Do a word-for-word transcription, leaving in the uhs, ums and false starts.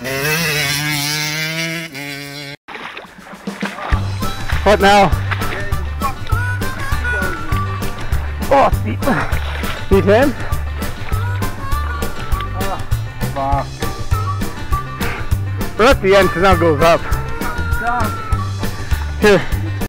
What now? Oh, steep. Steep end? Oh, fuck. We're at the end, so now it goes up. Stop. Here.